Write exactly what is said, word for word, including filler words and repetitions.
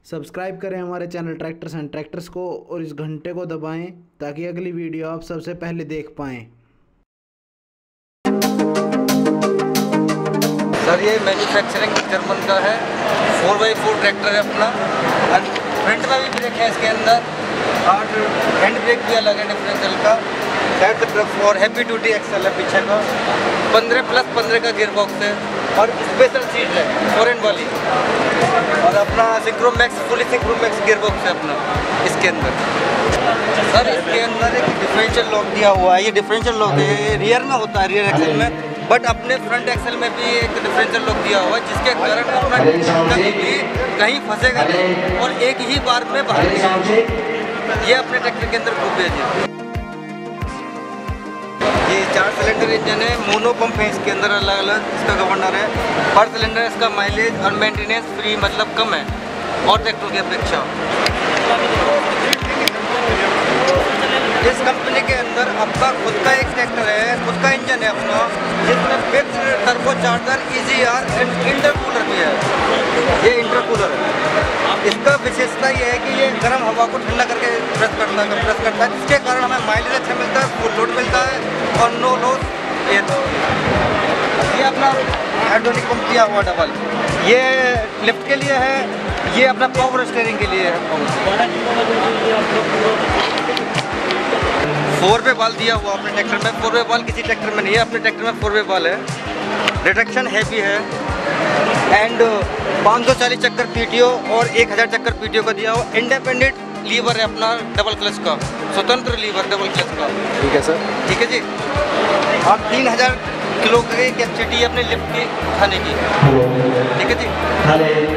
Subscribe करें हमारे channel tractors and tractors को और इस घंटे को दबाएं ताकि अगली वीडियो आप सबसे पहले देख पाएं। सर ये मैन्युफैक्चरिंग जर्मन का है, फोर बाई फोर ट्रैक्टर है अपना। फ्रंट में भी ब्रेक है इसके अंदर और हैंड ब्रेक भी अलग है डिफरेंशियल का। साइड तरफ और हैवी ड्यूटी एक्सल है पीछे का। पंद्रह प्लस पंद्रह का गियर बॉक्स है और स्पेशल सीट है फॉरेन वाली। और अपना synchro max fully synchro max gear box है अपना इसके अंदर। सर इसके अंदर एक डिफरेंशियल लॉक दिया हुआ है। ये डिफरेंशियल लॉक है, रियर में होता है, रियर एक्सल में, बट अपने फ्रंट एक्सल में भी एक डिफरेंशियल लॉक दिया हुआ है जिसके कारण अपना कभी भी कहीं फंसेगा नहीं और एक ही बार में बाहर निकलेगा। ये अपने ट्रैक्टर के अंदर खूबियत है। ये चार सिलेंडर इंजन है, मोनो पंप है इसके अंदर, अलग अलग इसका गवर्नर है। पर सिलेंडर इसका माइलेज और मेंटेनेंस फ्री मतलब कम है और ट्रैक्टर की अपेक्षा। इस कंपनी के अंदर आपका खुद का एक ट्रैक्टर है, खुद का इंजन है अपना, जिसमें fix turbocharger EGR and intercooler भी है। ये इंटरकूलर है। इसका विशेषता ये है कि ये गर्म हवा को ठंडा करके प्रेस करता है प्रेस करता है जिसके कारण हमें माइलेज अच्छा मिलता है, फुल लोड मिलता है और नो लॉस एयर। ये अपना हाइड्रोलिक पंप दिया हुआ डबल, ये लिफ्ट के लिए है, ये अपना पावर स्टीयरिंग के लिए है। फोर वे बाल दिया हुआ अपने ट्रैक्टर में। फोर वे बाल किसी ट्रैक्टर में नहीं है, अपने ट्रैक्टर में फोर वे बाल है। रिडक्शन हैवी है एंड पाँच सौ चालीस चक्कर पीटीओ और एक हज़ार चक्कर पीटीओ का दिया हुआ। इंडिपेंडेंट लीवर है अपना डबल क्लच का, स्वतंत्र लीवर डबल क्लच का। ठीक है सर, ठीक है जी। और तीन हज़ार किलो की कैपेसिटी है अपने लिफ्ट की उठाने की। ठीक है जी।